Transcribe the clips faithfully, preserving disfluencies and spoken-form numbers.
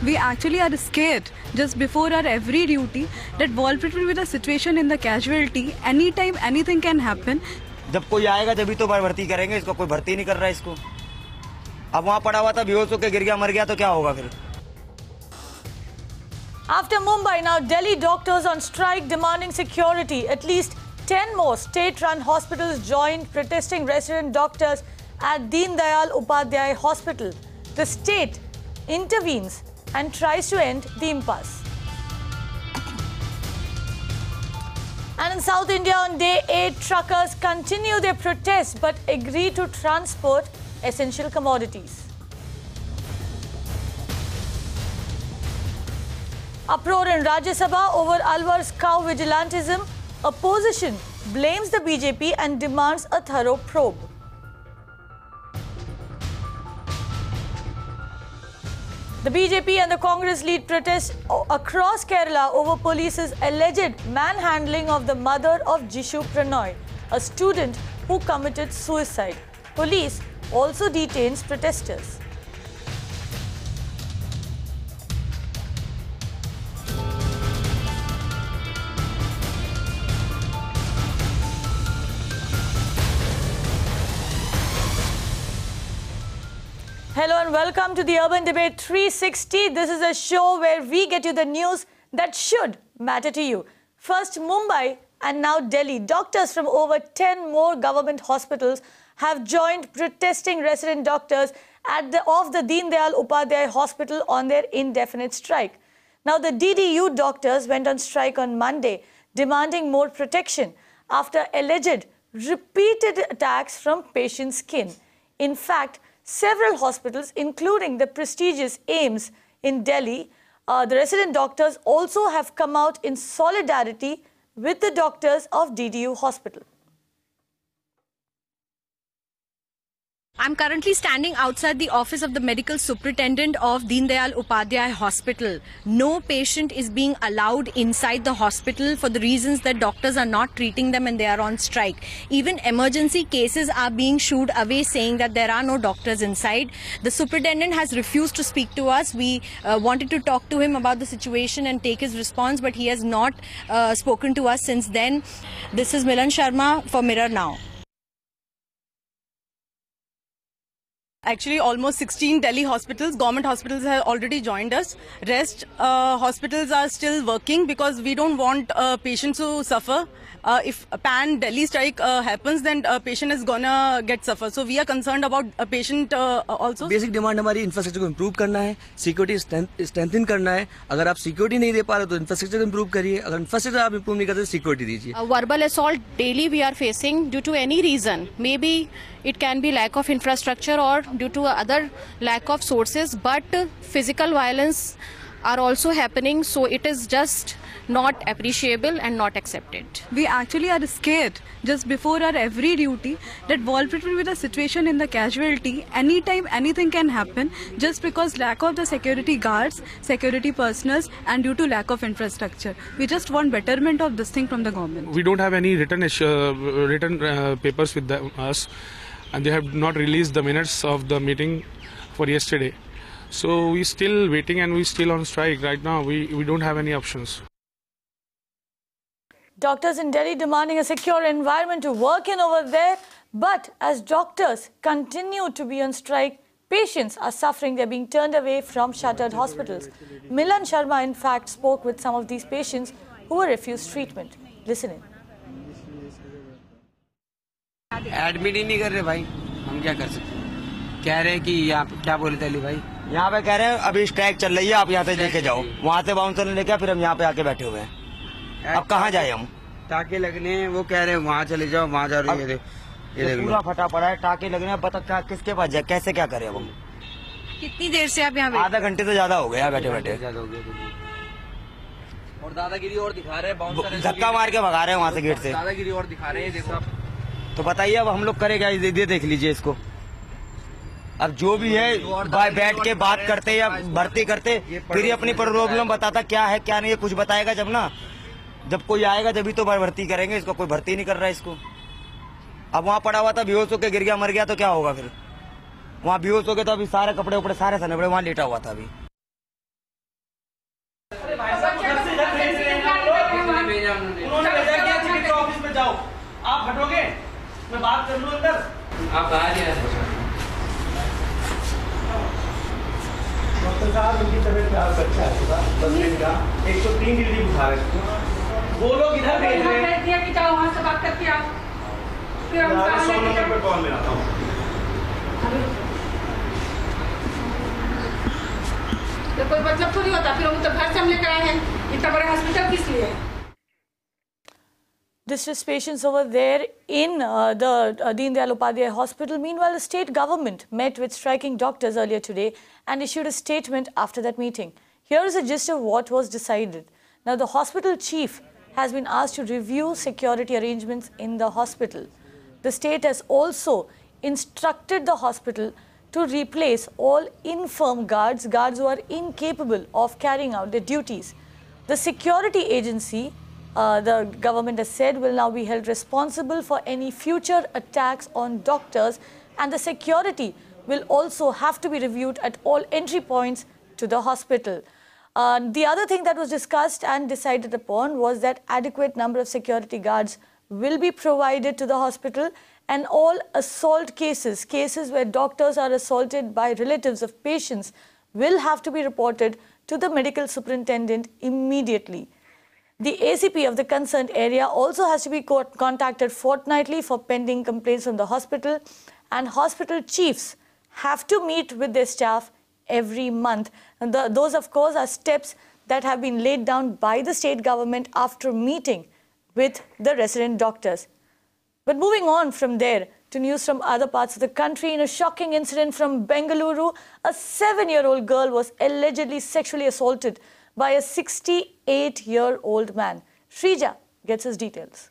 We actually are scared just before our every duty that vulnerable with the situation in the casualty, anytime anything can happen. जब कोई आएगा जब तो भर्ती करेंगे, इसको कोई भर्ती नहीं कर रहा है इसको। अब वहाँ पड़ा हुआ था बेहोश होकर गिर गया मर गया तो क्या होगा फिर? After Mumbai, now Delhi doctors on strike demanding security. At least ten more state-run hospitals joined protesting resident doctors at Deen Dayal Upadhyay Hospital. The state intervenes and tries to end the impasse. And in South India on day eight, truckers continue their protests but agree to transport essential commodities. Uproar in Rajya Sabha over Alwar's cow vigilantism. Opposition blames the B J P and demands a thorough probe. The B J P and the Congress lead protests across Kerala over police's alleged manhandling of the mother of Jishu Pranoy, a student who committed suicide. Police also detains protesters. Hello and welcome to the Urban Debate three sixty. This is a show where we get you the news that should matter to you. First Mumbai and now Delhi. Doctors from over ten more government hospitals have joined protesting resident doctors at the, of the Deen Dayal Upadhyay Hospital on their indefinite strike. Now the D D U doctors went on strike on Monday, demanding more protection after alleged repeated attacks from patients' kin. In fact, several hospitals, including the prestigious AIIMS in Delhi, uh, the resident doctors also have come out in solidarity with the doctors of D D U hospital. I'm currently standing outside the office of the medical superintendent of Deen Dayal Upadhyay Hospital. No patient is being allowed inside the hospital for the reasons that doctors are not treating them and they are on strike. Even emergency cases are being shooed away, saying that there are no doctors inside. The superintendent has refused to speak to us. We uh, wanted to talk to him about the situation and take his response, but he has not uh, spoken to us since then. This is Milan Sharma for Mirror Now. Actually, almost sixteen Delhi hospitals, government hospitals have already joined us. Rest uh, hospitals are still working because we don't want uh, patients to suffer. Uh, if a pan Delhi strike uh, happens, then a patient is gonna get suffer. So we are concerned about a patient uh, also. Basic demand हमारी infrastructure को improve करना है, security strengthen करना है. अगर आप security नहीं दे पा रहे तो infrastructure improve करिए. अगर infrastructure आप improve नहीं करते, security दीजिए. A verbal assault daily we are facing due to any reason. Maybe it can be lack of infrastructure or due to other lack of sources, but physical violence are also happening, so it is just not appreciable and not accepted. We actually are scared just before our every duty that vulnerable with the situation in the casualty, anytime anything can happen just because lack of the security guards, security personnel and due to lack of infrastructure. We just want betterment of this thing from the government. We don't have any written, uh, written uh, papers with the, us, and they have not released the minutes of the meeting for yesterday. So we're still waiting and we're still on strike right now. We, we don't have any options. Doctors in Delhi demanding a secure environment to work in over there. But as doctors continue to be on strike, patients are suffering. They're being turned away from shuttered hospitals. Milan Sharma, in fact, spoke with some of these patients who were refused treatment. Listen in. Admit ही नहीं कर रहे भाई, हम क्या कर सकते हैं? कह रहे हैं कि यहाँ क्या बोले थे अली भाई, यहाँ पे कह रहे हैं अभी स्ट्राइक चल रही है, आप यहाँ से लेके जाओ. वहाँ से बाउंसर ने लेके फिर हम यहाँ पे आके बैठे हुए हैं. अब कहाँ जाए हम? टाके लगने हैं, वो कह रहे हैं वहाँ चले जाओ, वहाँ जा रही है. ये देख पूरा फटा पड़ा है, टाके लगने हैं. पता क्या किसके पास जाए, कैसे क्या करें अब हम? कितनी देर से आप यहाँ? आधा घंटे से ज्यादा हो गया बैठे बैठे. और दादागिरी और दिखा रहे हैं, धक्का मार के भगा रहे हैं वहाँ से गेट से. दादागिरी और दिखा रहे हैं, देखो. तो बताइए अब हम लोग करें, ये देख लीजिए इसको. अब जो भी है बैठ के बात करते या भर्ती करते, फिर ही अपनी प्रॉब्लम बताता क्या है क्या नहीं है. कुछ बताएगा जब ना, जब कोई आएगा जब तो भर्ती करेंगे. इसको कोई भर्ती नहीं कर रहा है इसको. अब वहाँ पड़ा हुआ था बेहोश होकर गिर गया मर गया तो क्या होगा फिर? वहाँ बेहोश हो गया तो अभी सारे कपड़े उपड़े सारे सने पड़े, वहाँ लेटा हुआ था अभी. आप हटोगे? मैं बात कर लूं अंदर। आप बाहर ही डॉक्टर साहब, उनकी तबीयत खराब अच्छा है थोड़ा, दस दिन का एक सौ तीन डिग्री बुखार है। वो लोग इधर भेज रहे हैं दिया कि जाओ वहाँ से बात करके आओ। फिर हम सौ नंबर पे कॉल मिलाता हूँ। तो कोई मतलब थोड़ी होता, फिर हम तो घर से हम लेकर आए हैं, इतना बड़ा हॉस्पिटल किस लिए? Distress patients over there in uh, the uh, Deen Dayal Upadhyay Hospital. Meanwhile, the state government met with striking doctors earlier today and issued a statement after that meeting. Here is a gist of what was decided. Now, the hospital chief has been asked to review security arrangements in the hospital. The state has also instructed the hospital to replace all infirm guards, guards who are incapable of carrying out their duties. The security agency, uh, the government has said, will now be held responsible for any future attacks on doctors, and the security will also have to be reviewed at all entry points to the hospital. Uh, the other thing that was discussed and decided upon was that adequate number of security guards will be provided to the hospital, and all assault cases, cases where doctors are assaulted by relatives of patients, will have to be reported to the medical superintendent immediately. The A C P of the concerned area also has to be co contacted fortnightly for pending complaints from the hospital, and hospital chiefs have to meet with their staff every month. And the, those, of course, are steps that have been laid down by the state government after meeting with the resident doctors. But moving on from there to news from other parts of the country, in a shocking incident from Bengaluru, a seven-year-old girl was allegedly sexually assaulted by a sixty-eight-year-old man. Shrija gets us details.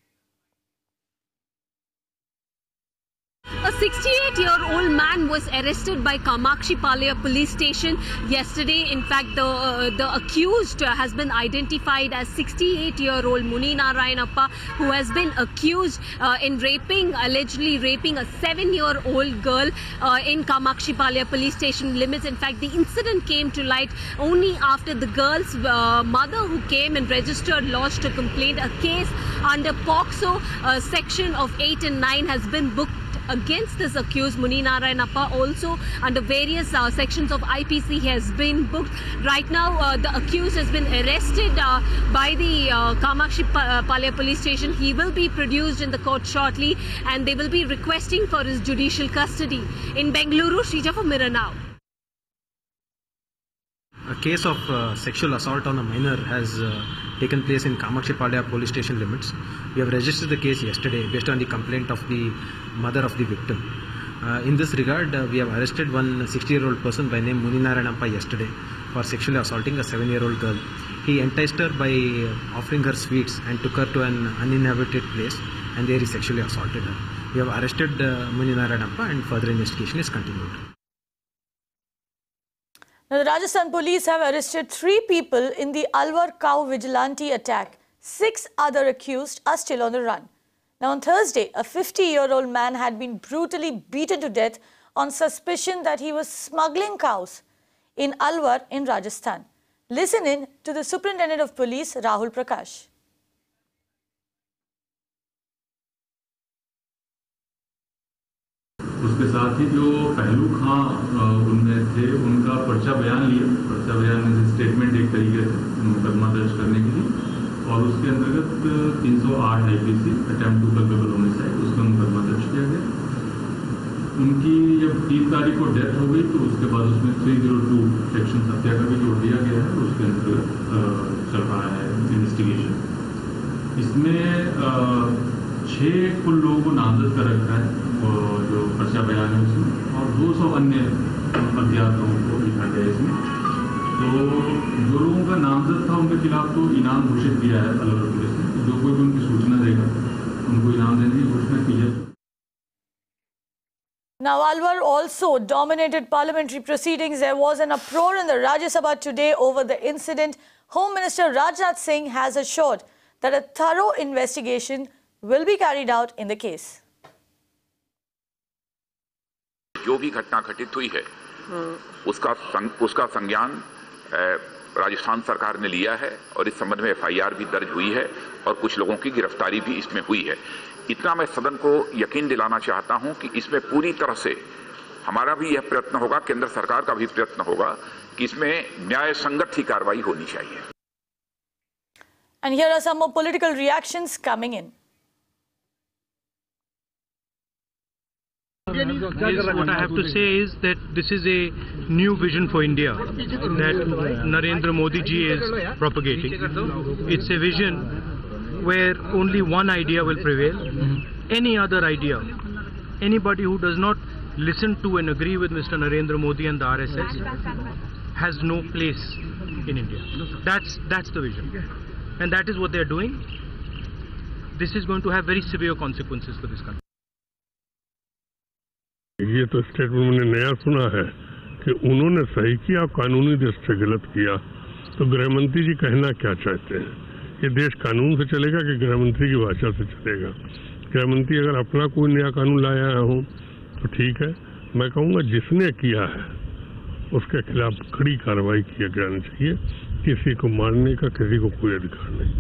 A sixty-eight-year-old man was arrested by Kamakshi Palaya police station yesterday. In fact, the uh, the accused has been identified as sixty-eight-year-old Muni Narayanappa, who has been accused uh, in raping, allegedly raping a seven-year-old girl uh, in Kamakshi Palaya police station limits. In fact, the incident came to light only after the girl's uh, mother, who came and registered, lodged a complaint. A case under POCSO uh, section of eight and nine has been booked against this accused Muni Narayanappa. Also under various uh, sections of I P C has been booked. Right now uh, the accused has been arrested uh, by the uh, Kamakshi Palaya police station. He will be produced in the court shortly, and they will be requesting for his judicial custody. In Bengaluru, Shrija for Mirror Now. A case of uh, sexual assault on a minor has uh, taken place in Kamakshi Palaya police station limits. We have registered the case yesterday based on the complaint of the mother of the victim. Uh, in this regard, uh, we have arrested one sixty-year-old person by name Muni Narayanappa yesterday for sexually assaulting a seven-year-old girl. He enticed her by offering her sweets and took her to an uninhabited place, and there he sexually assaulted her. We have arrested uh, Muni Narayanappa, and further investigation is continued. Now, the Rajasthan police have arrested three people in the Alwar cow vigilante attack. Six other accused are still on the run. Now, on Thursday, a fifty-year-old man had been brutally beaten to death on suspicion that he was smuggling cows in Alwar in Rajasthan. Listen in to the Superintendent of Police, Rahul Prakash. उसके साथ ही जो पहलू खां उनमें थे, उनका पर्चा बयान लिया। पर्चा बयान में स्टेटमेंट एक तरीके से मुकदमा दर्ज करने के लिए, और उसके अंतर्गत तीन सौ आठ IPC attempt to culpable homicide उसका मुकदमा दर्ज किया गया। उनकी जब तीस तारीख को डेथ हो गई, तो उसके बाद उसमें थ्री जीरो टू सेक्शन हत्या का भी जोड़ दिया गया है। उसके अंतर्गत चल रहा है इन्वेस्टिगेशन। इसमें छः कुल लोगों को नामजद कर रखा है जो पर्चा बयान है उसमें, और दो सौ अन्य अज्ञात लोगों को लिखा गया इसमें। तो जो लोगों का नामजद था उनके खिलाफ तो इनाम घोषित किया है अलवर पुलिस ने। जो कोई भी उनकी सूचना देगा उनको इनाम देने की घोषणा की है। Now, Alwar also dominated parliamentary proceedings. There was an uproar in the Rajya Sabha today over the incident. Home Minister Rajnath Singh has assured that a thorough investigation will be carried out in the case. जो भी घटना घटित हुई है उसका संग, उसका संज्ञान राजस्थान सरकार ने लिया है, और इस संबंध में एफ आई आर भी दर्ज हुई है, और कुछ लोगों की गिरफ्तारी भी इसमें हुई है। इतना मैं सदन को यकीन दिलाना चाहता हूं कि इसमें पूरी तरह से हमारा भी यह प्रयत्न होगा, केंद्र सरकार का भी प्रयत्न होगा कि इसमें न्याय संगत ही कार्रवाई होनी चाहिए. And here are some more political reactions coming in. Yes, what I have to say is that this is a new vision for India that Narendra Modi ji is propagating. It's a vision where only one idea will prevail. Any other idea, anybody who does not listen to and agree with Mister Narendra Modi and the R S S has no place in India. That's, that's the vision. And that is what they are doing. This is going to have very severe consequences for this country. ये तो statement मैंने नया सुना है कि उन्होंने सही किया, कानूनी दृष्टि से गलत किया. तो गृहमंत्री जी कहना क्या चाहते हैं? ये देश कानून से चलेगा कि गृहमंत्री की भाषा से चलेगा? गृहमंत्री अगर अपना कोई नया कानून लाया हो तो ठीक है. मैं कहूँगा जिसने किया है उसके खिलाफ कड़ी कार्रवाई किया जानी चाहिए. किसी को मारने का किसी को कोई अधिकार नहीं.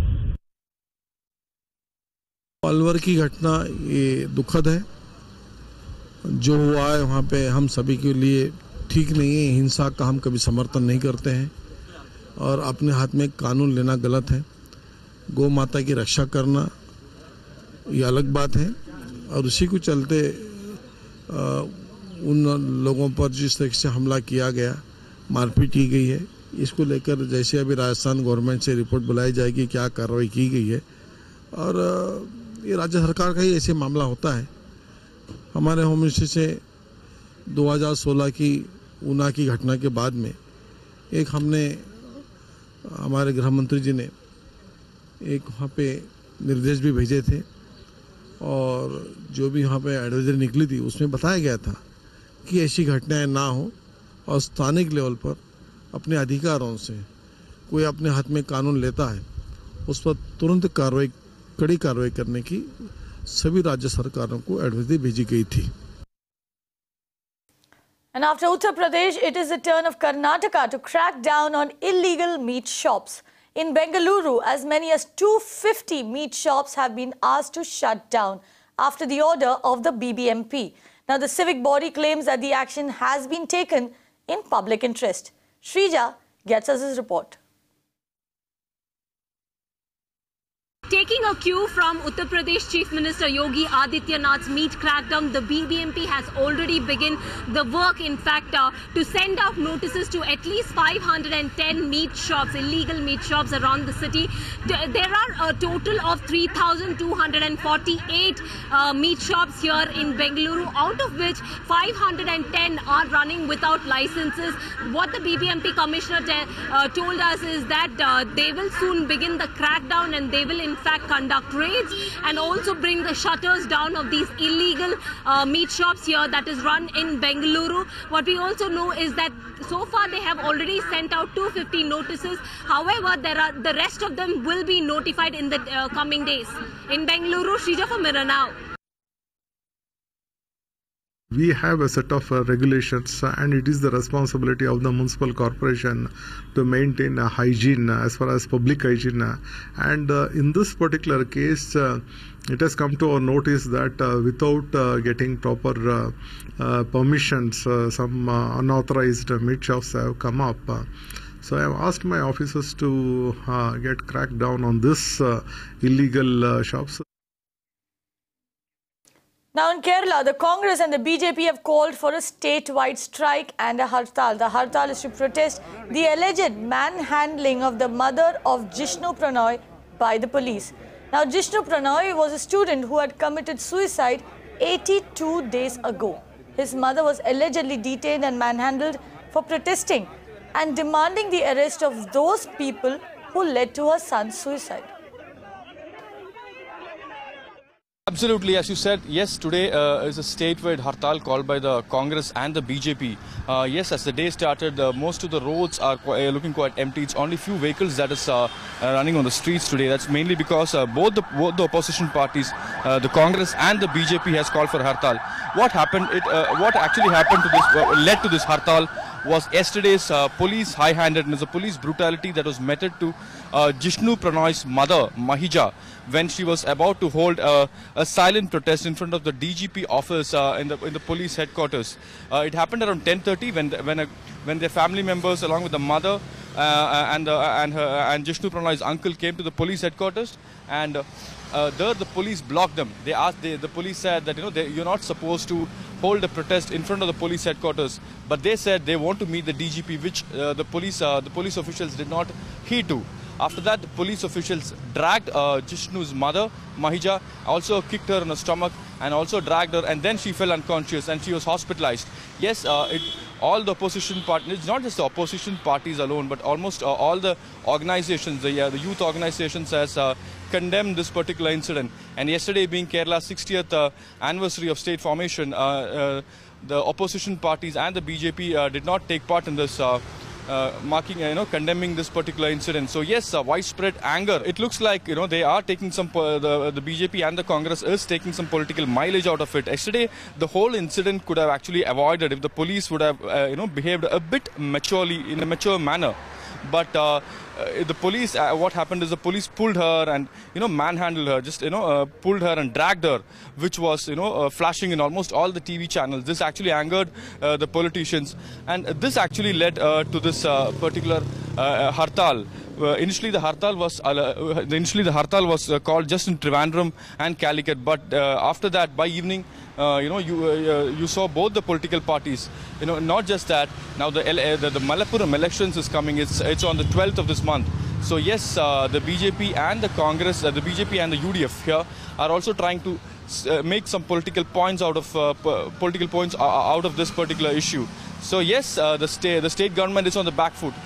अलवर की घटना ये दुखद है. जो हुआ है वहाँ पे हम सभी के लिए ठीक नहीं है. हिंसा का हम कभी समर्थन नहीं करते हैं और अपने हाथ में कानून लेना गलत है. गौ माता की रक्षा करना ये अलग बात है और उसी को चलते आ, उन लोगों पर जिस तरह से हमला किया गया, मारपीट की गई है, इसको लेकर जैसे अभी राजस्थान गवर्नमेंट से रिपोर्ट बुलाई जाएगी क्या कार्रवाई की गई है. और आ, ये राज्य सरकार का ही ऐसे मामला होता है. हमारे होम मिनिस्ट्री से दो हज़ार सोलह की ऊना की घटना के बाद में एक हमने हमारे गृह मंत्री जी ने एक वहाँ पे निर्देश भी भेजे थे और जो भी वहाँ पे एडवाइजरी निकली थी उसमें बताया गया था कि ऐसी घटनाएं ना हो और स्थानिक लेवल पर अपने अधिकारों से कोई अपने हाथ में कानून लेता है उस पर तुरंत कार्रवाई, कड़ी कार्रवाई करने की सभी राज्य सरकारों को एडवाइजरी भेजी गई थी. And after Uttar Pradesh, it is the turn of Karnataka to crack down on illegal meat shops. In Bengaluru, as many as two hundred fifty meat shops have been asked to shut down after the order of the B B M P. Now, the civic body claims that the action has been taken in public interest. Shrija gets us his report. Taking a cue from Uttar Pradesh Chief Minister Yogi Adityanath's meat crackdown, the B B M P has already begun the work, in fact, uh, to send out notices to at least five hundred ten meat shops, illegal meat shops around the city. There are a total of three thousand two hundred forty-eight uh, meat shops here in Bengaluru, out of which five hundred ten are running without licenses. What the B B M P Commissioner uh, told us is that uh, they will soon begin the crackdown and they will in fact conduct raids and also bring the shutters down of these illegal uh, meat shops here that is run in Bengaluru. What we also know is that so far they have already sent out two hundred fifty notices. However, there are the rest of them will be notified in the uh, coming days. In Bengaluru, Shrija for Mirror Now. We have a set of uh, regulations uh, and it is the responsibility of the municipal corporation to maintain uh, hygiene uh, as far as public hygiene. Uh, and uh, in this particular case, uh, it has come to our notice that uh, without uh, getting proper uh, uh, permissions, uh, some uh, unauthorized uh, meat shops have come up. Uh, so I have asked my officers to uh, get cracked down on this uh, illegal uh, shops. Now in Kerala, the Congress and the B J P have called for a statewide strike and a hartal. The hartal is to protest the alleged manhandling of the mother of Jishnu Pranoy by the police. Now Jishnu Pranoy was a student who had committed suicide eighty-two days ago. His mother was allegedly detained and manhandled for protesting and demanding the arrest of those people who led to her son's suicide. Absolutely, as you said, yes, today uh, is a statewide hartal called by the Congress and the B J P. Uh, yes, as the day started, uh, most of the roads are quite, uh, looking quite empty. It's only few vehicles that is uh, uh, running on the streets today. That's mainly because uh, both, the, both the opposition parties, uh, the Congress and the B J P has called for hartal. What happened? It, uh, what actually happened to this, uh, led to this hartal was yesterday's uh, police high-handedness, the police brutality that was meted to uh, Jishnu Pranoy's mother, Mahija, when she was about to hold uh, a silent protest in front of the D G P office uh, in the in the police headquarters. Uh, it happened around ten thirty when the, when a, when their family members, along with the mother uh, and uh, and her and Jishnu Pranoy's uncle, came to the police headquarters, and uh, uh, there the police blocked them. They asked they, the police said that you know they, you're not supposed to hold a protest in front of the police headquarters, but they said they want to meet the D G P, which uh, the police uh, the police officials did not heed to. After that, the police officials dragged uh, Jishnu's mother, Mahija, also kicked her in the stomach and also dragged her, and then she fell unconscious and she was hospitalized. Yes, uh, it, all the opposition parties, it's not just the opposition parties alone, but almost uh, all the organizations, the, uh, the youth organizations has uh, condemned this particular incident. And yesterday being Kerala's sixtieth uh, anniversary of state formation, uh, uh, the opposition parties and the B J P uh, did not take part in this uh, Uh, marking, uh, you know, condemning this particular incident. So yes, uh, widespread anger. It looks like, you know, they are taking some, uh, the, the B J P and the Congress is taking some political mileage out of it. Yesterday, the whole incident could have actually avoided if the police would have, uh, you know, behaved a bit maturely, in a mature manner. But uh, uh, the police, uh, what happened is the police pulled her and, you know, manhandled her, just, you know, uh, pulled her and dragged her, which was, you know, uh, flashing in almost all the T V channels. This actually angered uh, the politicians. And this actually led uh, to this uh, particular uh, hartal. Uh, initially, the hartal was uh, initially the hartal was uh, called just in Trivandrum and Calicut. But uh, after that, by evening, uh, you know, you uh, you saw both the political parties. You know, not just that. Now the uh, the, the Malappuram elections is coming. It's it's on the twelfth of this month. So yes, uh, the B J P and the Congress, uh, the B J P and the U D F here are also trying to uh, make some political points out of uh, political points out of this particular issue. So yes, uh, the state the state government is on the back foot.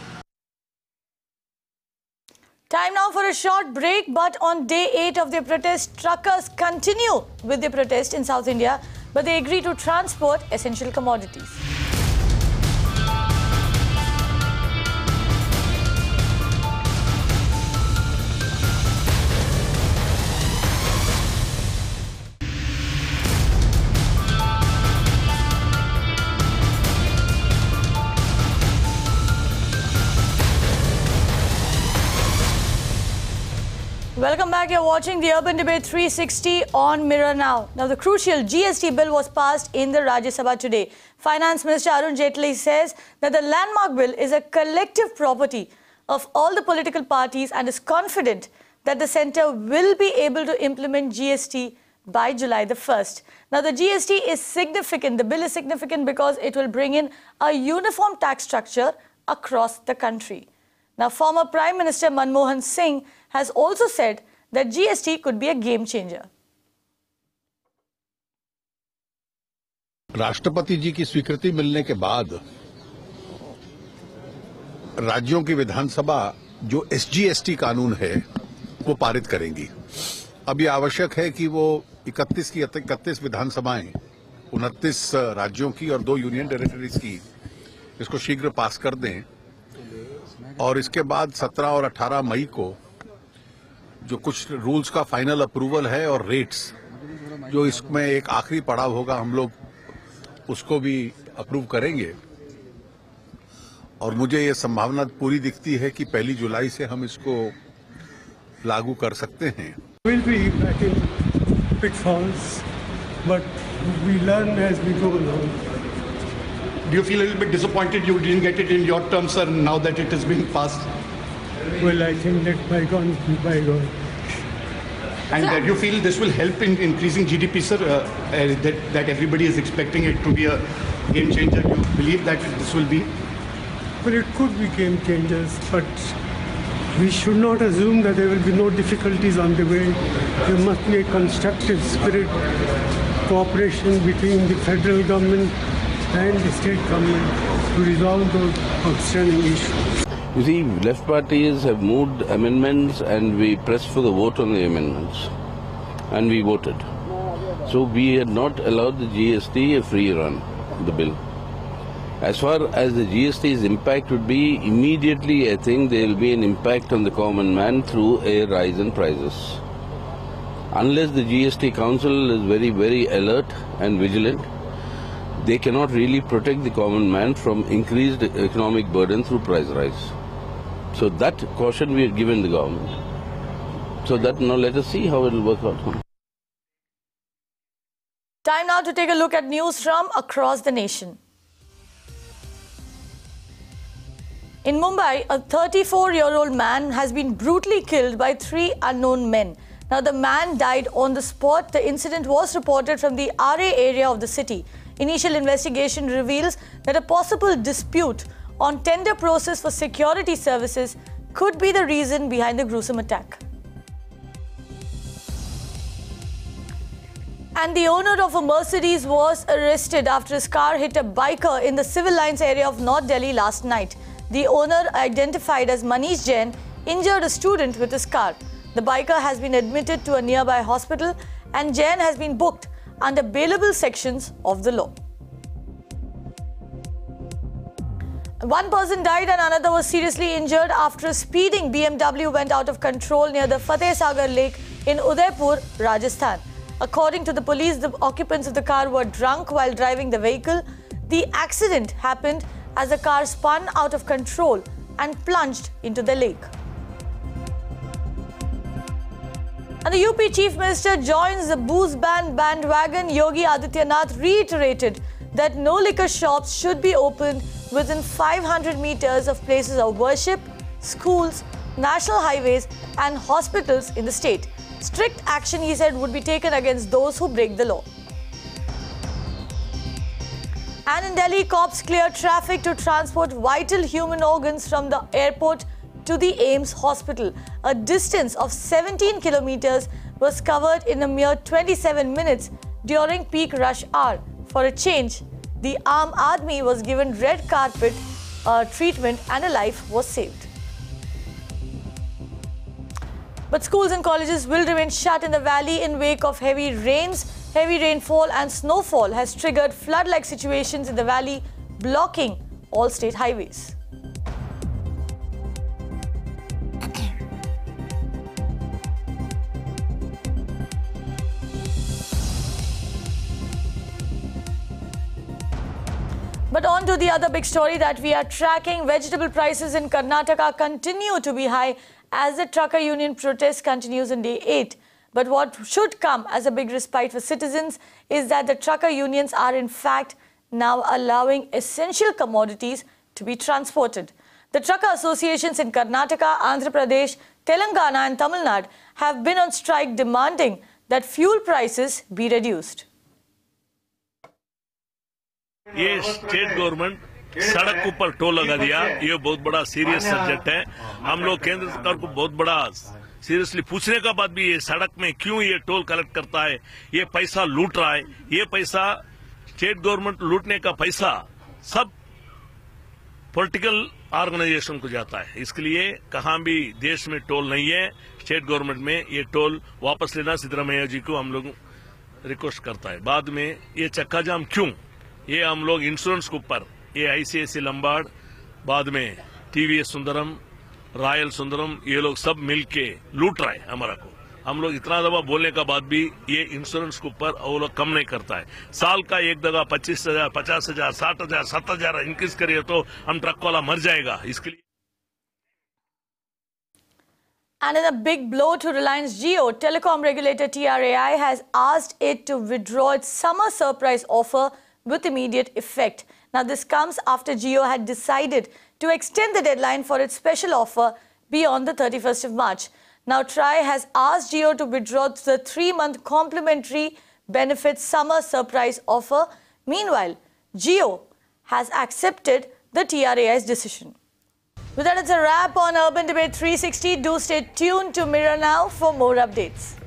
Time now for a short break, but on day eight of their protest, truckers continue with their protest in South India, but they agree to transport essential commodities. Welcome back. You're watching the Urban Debate three sixty on Mirror Now. Now, the crucial G S T bill was passed in the Rajya Sabha today. Finance Minister Arun Jaitley says that the landmark bill is a collective property of all the political parties and is confident that the centre will be able to implement G S T by July the first. Now, the G S T is significant. The bill is significant because it will bring in a uniform tax structure across the country. Now, former Prime Minister Manmohan Singh has also said that G S T could be a game changer. राष्ट्रपति जी की स्वीकृति मिलने के बाद राज्यों की विधानसभा जो S G S T कानून है वो पारित करेंगी। अब ये आवश्यक है कि वो इकतीस की इकतीस विधानसभाएं उनतीस राज्यों की और दो यूनियन टेरिटरीज की इसको शीघ्र पास कर दें और इसके बाद सत्रह और अठारह मई को जो कुछ रूल्स का फाइनल अप्रूवल है और रेट्स जो इसमें एक आखिरी पड़ाव होगा हम लोग उसको भी अप्रूव करेंगे और मुझे ये संभावना पूरी दिखती है कि पहली जुलाई से हम इसको लागू कर सकते हैं। We'll be back in pitfalls, but we learn as we go along. Do you feel a little bit disappointed you didn't get it in your terms, sir, now that it is being passed? Well, I think let bygones be bygones. And that you feel this will help in increasing G D P, sir, uh, uh, that, that everybody is expecting it to be a game changer. Do you believe that this will be? Well, it could be game changers, but we should not assume that there will be no difficulties on the way. There must be a constructive spirit, cooperation between the federal government and the state government to resolve those outstanding issues. You see, left parties have moved amendments and we pressed for the vote on the amendments and we voted. So we had not allowed the G S T a free run, the bill. As far as the G S T's impact would be, immediately I think there will be an impact on the common man through a rise in prices. Unless the G S T Council is very, very alert and vigilant, they cannot really protect the common man from increased economic burden through price rise. So that caution we have given the government. So that now let us see how it will work out. Time now to take a look at news from across the nation. In Mumbai, a thirty-four-year-old man has been brutally killed by three unknown men. Now, the man died on the spot. The incident was reported from the R A area of the city. Initial investigation reveals that a possible dispute on tender process for security services could be the reason behind the gruesome attack. And the owner of a Mercedes was arrested after his car hit a biker in the civil lines area of North Delhi last night. The owner, identified as Manish Jain, injured a student with his car. The biker has been admitted to a nearby hospital and Jain has been booked under bailable sections of the law. One person died and another was seriously injured after a speeding B M W went out of control near the Fateh Sagar Lake in Udaipur, Rajasthan. According to the police, the occupants of the car were drunk while driving the vehicle. The accident happened as the car spun out of control and plunged into the lake. And the U P Chief Minister joins the booze ban bandwagon. Yogi Adityanath reiterated that no liquor shops should be opened within five hundred meters of places of worship, schools, national highways and hospitals in the state. Strict action, he said, would be taken against those who break the law. And in Delhi, cops cleared traffic to transport vital human organs from the airport to the AIIMS hospital. A distance of seventeen kilometers was covered in a mere twenty-seven minutes during peak rush hour. For a change, the Aam Aadmi was given red carpet uh, treatment and a life was saved. But schools and colleges will remain shut in the valley in wake of heavy rains. Heavy rainfall and snowfall has triggered flood-like situations in the valley, blocking all state highways. But on to the other big story that we are tracking. Vegetable prices in Karnataka continue to be high as the trucker union protest continues on day eight. But what should come as a big respite for citizens is that the trucker unions are in fact now allowing essential commodities to be transported. The trucker associations in Karnataka, Andhra Pradesh, Telangana and Tamil Nadu have been on strike demanding that fuel prices be reduced. ये state government सड़क ऊपर toll लगा दिया, ये बहुत बड़ा serious subject है. हम लोग केंद्र सरकार को बहुत बड़ा सीरियसली पूछने का बाद भी ये सड़क में क्यों ये टोल कलेक्ट करता है, ये पैसा लूट रहा है. ये पैसा स्टेट गवर्नमेंट लूटने का पैसा सब पॉलिटिकल ऑर्गेनाइजेशन को जाता है. इसके लिए कहां भी देश में टोल नहीं है. स्टेट गवर्नमेंट में ये टोल वापस लेना सिद्धरामैया जी को हम लोग रिक्वेस्ट करता है. बाद में ये चक्का जाम क्यों, ये हम लोग इंश्योरेंस के ऊपर ये आईसीआईसी लंबाड़, बाद में टीवीएस सुंदरम, रॉयल सुंदरम, ये लोग सब मिलके लूट रहा है हमारा को. हम लोग इतना दफा बोलने का बाद भी ये इंश्योरेंस के ऊपर वो लोग कम नहीं करता है. साल का एक दफा पच्चीस हजार पचास हजार साठ हजार सत्तर हजार इंक्रीज करिए तो हम ट्रक वाला मर जाएगा. इसके लिए And in a big blow to Reliance Jio, telecom regulator T R A I has asked it to withdraw its summer surprise offer with immediate effect. Now, this comes after Jio had decided to extend the deadline for its special offer beyond the thirty-first of March. Now, T R A I has asked Jio to withdraw the three-month complimentary benefits summer surprise offer. Meanwhile, Jio has accepted the T R A I's decision. With that, it's a wrap on Urban Debate three sixty. Do stay tuned to Mirror Now for more updates.